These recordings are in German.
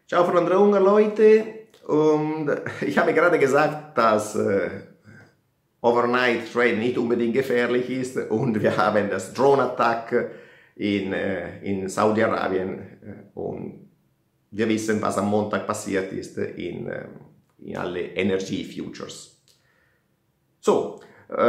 Ciao von der Unger Leute, und ich habe gerade gesagt, dass Overnight Trade nicht unbedingt gefährlich ist, und wir haben das Drone-Attack in Saudi-Arabien, und wir wissen, was am Montag passiert ist in alle Energy Futures. So,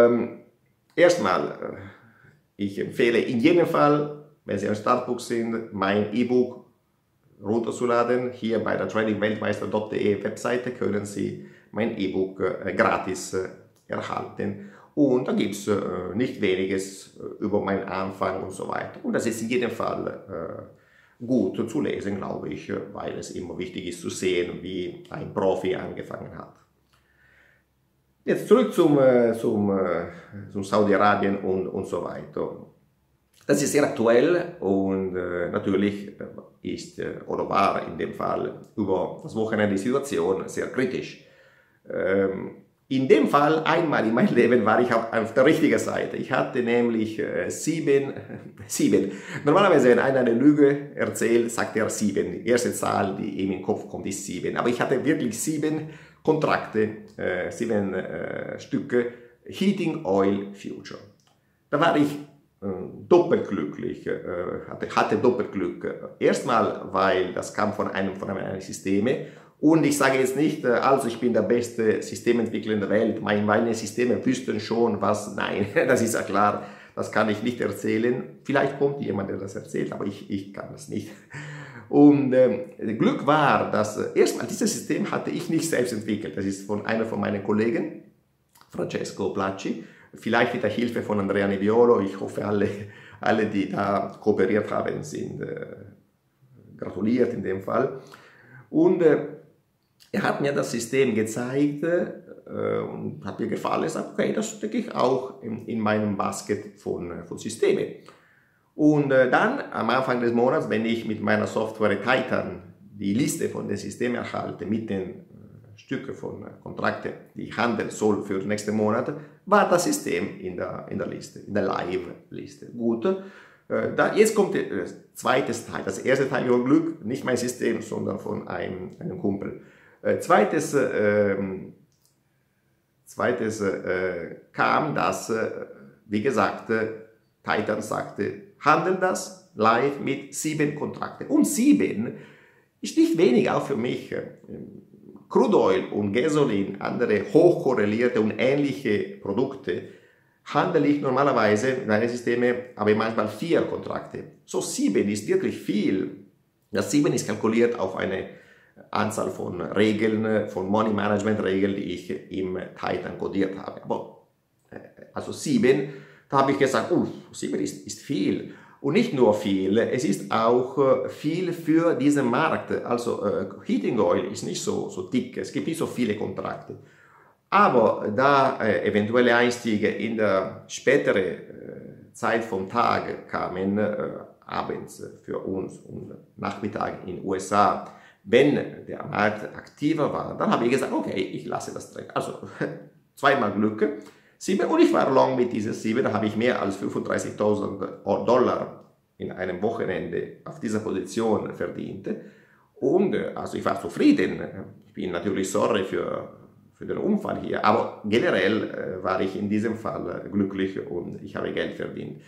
erstmal, ich empfehle in jedem Fall, wenn Sie ein Startbook sind, mein E-Book runterzuladen. Hier bei der tradingweltmeister.de Webseite können Sie mein E-Book gratis erhalten. Und da gibt es nicht weniges über meinen Anfang und so weiter. Und das ist in jedem Fall gut zu lesen, glaube ich, weil es immer wichtig ist zu sehen, wie ein Profi angefangen hat. Jetzt zurück zum Saudi-Arabien und so weiter. Das ist sehr aktuell, und natürlich ist oder war in dem Fall über das Wochenende die Situation sehr kritisch. In dem Fall, einmal in meinem Leben, war ich auf der richtigen Seite. Ich hatte nämlich sieben. Normalerweise, wenn einer eine Lüge erzählt, sagt er 7. Die erste Zahl, die ihm in den Kopf kommt, ist 7. Aber ich hatte wirklich 7 Kontrakte, 7 Stücke Heating Oil Future. Da war ich doppelt glücklich, hatte doppelt Glück. Erstmal, weil das kam von einem meiner Systeme, und ich sage jetzt nicht, also ich bin der beste Systementwickler in der Welt, meine Systeme wüssten schon was, nein, das ist ja klar, das kann ich nicht erzählen. Vielleicht kommt jemand, der das erzählt, aber ich kann das nicht. Und Glück war, dass erstmal dieses System hatte ich nicht selbst entwickelt, das ist von einer von meinen Kollegen, Francesco Placci, vielleicht mit der Hilfe von Andrea Neviolo. Ich hoffe, alle, die da kooperiert haben, sind gratuliert in dem Fall. Und er hat mir das System gezeigt und hat mir gefallen. Er sagt, okay, das stecke ich auch in meinem Basket von Systemen. Und dann am Anfang des Monats, wenn ich mit meiner Software Titan die Liste von den Systemen erhalte, mit den Stücke von Kontrakten, die ich handeln soll für den nächsten Monat, war das System in der Liste, in der Live-Liste. Gut, jetzt kommt der zweite Teil. Das erste Teil über Glück, nicht mein System, sondern von einem Kumpel. Zweites kam, dass, wie gesagt, Titan sagte, handel das live mit 7 Kontrakten. Und 7 ist nicht wenig, auch für mich. Crude Oil und Gasoline, andere hochkorrelierte und ähnliche Produkte, handle ich normalerweise in meinen Systemen, aber manchmal 4 Kontrakte. So 7 ist wirklich viel. Das 7 ist kalkuliert auf eine Anzahl von Regeln, von Money Management Regeln, die ich im Titan kodiert habe. Aber also 7, da habe ich gesagt, 7 ist viel. Und nicht nur viel, es ist auch viel für diesen Markt. Also Heating Oil ist nicht so dick, es gibt nicht so viele Kontrakte. Aber da eventuelle Einstiege in der späteren Zeit vom Tag kamen, abends für uns und Nachmittag in den USA, wenn der Markt aktiver war, dann habe ich gesagt, okay, ich lasse das drin. Also zweimal Glück. 7, und ich war long mit diesen 7, da habe ich mehr als $35.000 in einem Wochenende auf dieser Position verdient. Und also ich war zufrieden. Ich bin natürlich sorry für den Unfall hier, aber generell war ich in diesem Fall glücklich und ich habe Geld verdient.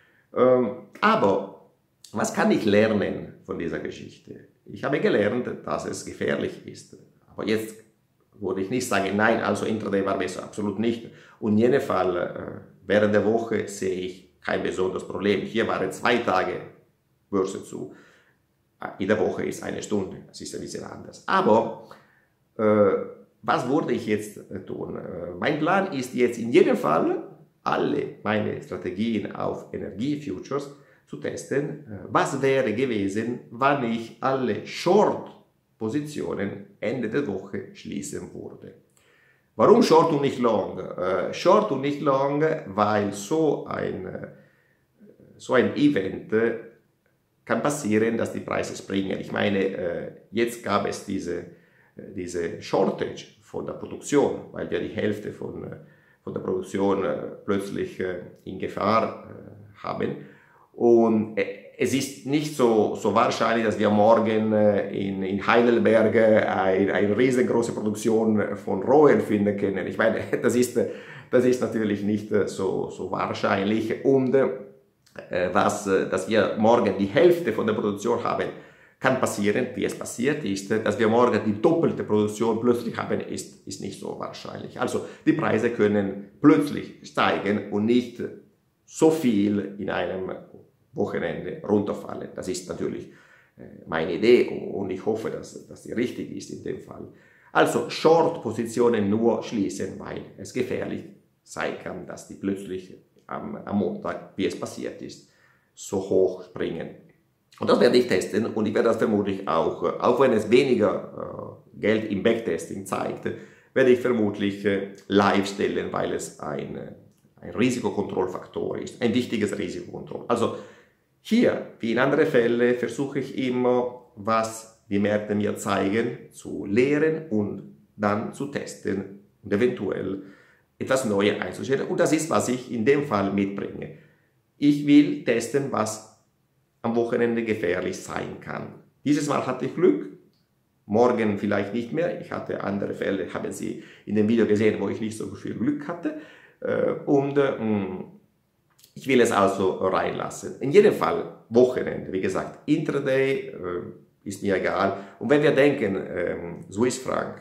Aber was kann ich lernen von dieser Geschichte? Ich habe gelernt, dass es gefährlich ist. Aber jetzt würde ich nicht sagen, nein, also Intraday war besser, absolut nicht. Und in jedem Fall, während der Woche sehe ich kein besonderes Problem. Hier waren 2 Tage Börse zu. In der Woche ist 1 Stunde, das ist ein bisschen anders. Aber was würde ich jetzt tun? Mein Plan ist jetzt in jedem Fall, alle meine Strategien auf Energiefutures zu testen. Was wäre gewesen, wann ich alle Short-Positionen Ende der Woche schließen würde? Warum Short und nicht Long? Short und nicht Long, weil so ein Event kann passieren, dass die Preise springen. Ich meine, jetzt gab es diese Shortage von der Produktion, weil wir die Hälfte von der Produktion plötzlich in Gefahr haben. Und es ist nicht so wahrscheinlich, dass wir morgen in Heidelberg eine riesengroße Produktion von Rohöl finden können. Ich meine, das ist natürlich nicht so wahrscheinlich. Und dass wir morgen die Hälfte von der Produktion haben, kann passieren, wie es passiert ist. Dass wir morgen die doppelte Produktion plötzlich haben, ist nicht so wahrscheinlich. Also die Preise können plötzlich steigen und nicht so viel in einem Wochenende runterfallen. Das ist natürlich meine Idee und ich hoffe, dass die richtig ist in dem Fall. Also Short-Positionen nur schließen, weil es gefährlich sein kann, dass die plötzlich am Montag, wie es passiert ist, so hoch springen. Und das werde ich testen und ich werde das vermutlich auch wenn es weniger Geld im Backtesting zeigt, werde ich vermutlich live stellen, weil es ein Risikokontrollfaktor ist, ein wichtiges Risikokontroll. Also hier, wie in anderen Fällen, versuche ich immer, was die Märkte mir zeigen, zu lehren und dann zu testen und eventuell etwas Neues einzustellen. Und das ist, was ich in dem Fall mitbringe. Ich will testen, was am Wochenende gefährlich sein kann. Dieses Mal hatte ich Glück, morgen vielleicht nicht mehr. Ich hatte andere Fälle, haben Sie in dem Video gesehen, wo ich nicht so viel Glück hatte. Ich will es also reinlassen. In jedem Fall Wochenende, wie gesagt, Intraday ist mir egal. Und wenn wir denken, Swiss Franc,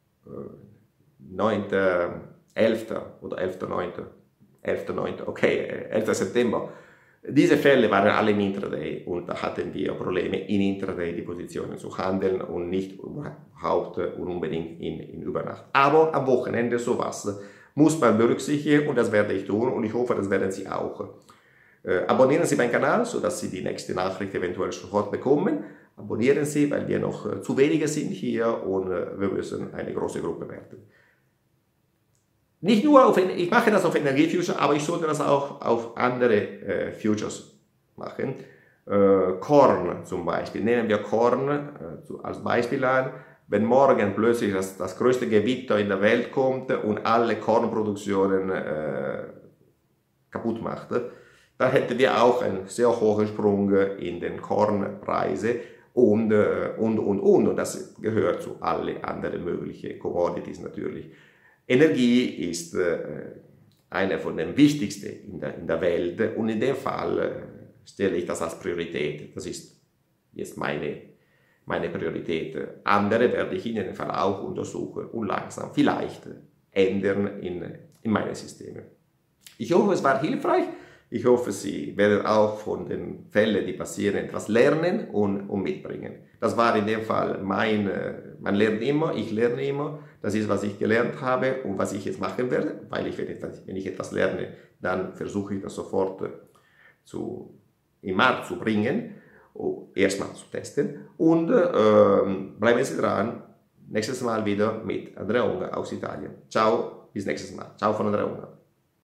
9.11. oder 11.9., okay, 11. September, diese Fälle waren alle im Intraday und da hatten wir Probleme in Intraday die Positionen zu handeln und nicht überhaupt und unbedingt in Übernacht. Aber am Wochenende sowas muss man berücksichtigen und das werde ich tun und ich hoffe, das werden Sie auch. Abonnieren Sie meinen Kanal, sodass Sie die nächste Nachricht eventuell sofort bekommen. Abonnieren Sie, weil wir noch zu wenige sind hier und wir müssen eine große Gruppe werden. Nicht nur ich mache das auf Energiefuture, aber ich sollte das auch auf andere Futures machen. Korn zum Beispiel. Nehmen wir Korn als Beispiel an. Wenn morgen plötzlich das größte Gewitter in der Welt kommt und alle Kornproduktionen kaputt macht, dann hätten wir auch einen sehr hohen Sprung in den Kornpreisen und das gehört zu allen anderen möglichen Commodities natürlich. Energie ist eine von den wichtigsten in der Welt und in dem Fall stelle ich das als Priorität. Das ist jetzt meine Priorität. Andere werde ich in jedem Fall auch untersuchen und langsam vielleicht ändern in meine Systeme. Ich hoffe, es war hilfreich. Ich hoffe, Sie werden auch von den Fällen, die passieren, etwas lernen und mitbringen. Das war in dem Fall man lernt immer, ich lerne immer. Das ist, was ich gelernt habe und was ich jetzt machen werde, weil wenn ich etwas lerne, dann versuche ich das sofort im Markt zu bringen, erstmal zu testen und bleiben Sie dran. Nächstes Mal wieder mit Andrea Unger aus Italien. Ciao, bis nächstes Mal. Ciao von Andrea Unger.